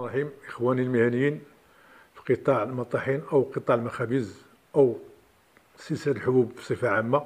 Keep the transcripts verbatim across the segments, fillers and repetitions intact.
الرحيم. إخواني المهنيين في قطاع المطاحين أو قطاع المخابز أو سلسلة الحبوب بصفة عامة،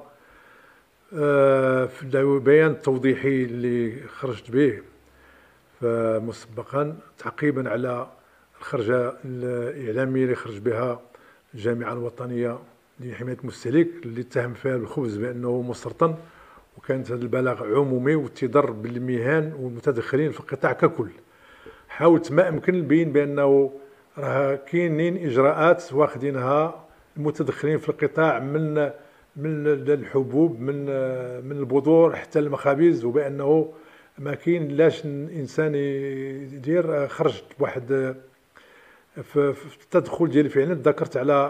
في البيان التوضيحي اللي خرجت به مسبقا تعقيبا على الخرجة الإعلامية اللي خرج بها الجامعة الوطنية لحماية المستهلك اللي اتهم فيها الخبز بأنه مسرطن، وكانت هذا البلاغ عمومي وتضر بالمهن والمتدخلين في القطاع ككل. حاولت ما أمكن البين بأنه راه كاينين إجراءات واخدينها المتدخلين في القطاع من من الحبوب من من البذور حتى المخابز، وبأنه ما كاين لاش الانسان يدير. خرجت بواحد في التدخل ديالي فعلا ذكرت على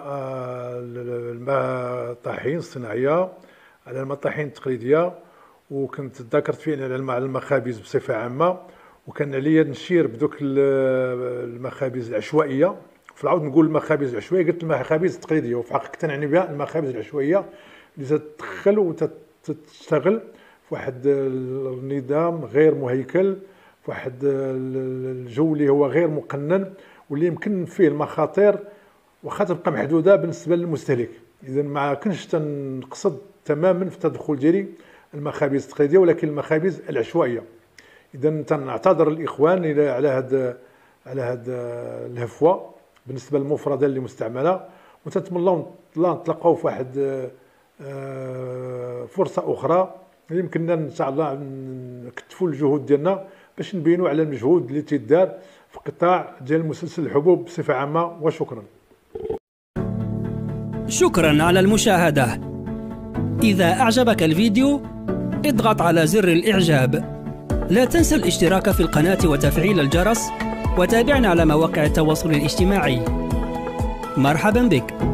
المطاحين الصناعيه، على المطاحين التقليديه، وكنت ذكرت فعلا على المخابز بصفه عامه، وكان عليا نشير بدوك المخابز العشوائيه. في العوض نقول المخابز العشوائيه قلت المخابز التقليديه، وفي حقيقه تنعني بها المخابز العشوائيه اللي تتدخل وتشتغل في واحد النظام غير مهيكل، في واحد الجو اللي هو غير مقنن، واللي يمكن فيه المخاطر واخا تبقى محدوده بالنسبه للمستهلك. اذا ما كنتش تنقصد تماما في التدخل ديالي المخابز التقليديه، ولكن المخابز العشوائيه. اذا تنعتذر الاخوان الى على هذا على هذا الهفوه بالنسبه للمفردات اللي مستعمله، وتتمنى الله نتلاقاو في واحد فرصه اخرى يمكننا ان شاء الله نكتفوا الجهود ديالنا باش نبينوا على المجهود اللي تيدار في قطاع ديال مسلسل الحبوب بصفه عامه. وشكرا. شكرا على المشاهده. اذا اعجبك الفيديو اضغط على زر الاعجاب. لا تنسى الاشتراك في القناه وتفعيل الجرس، وتابعنا على مواقع التواصل الاجتماعي. مرحبا بك.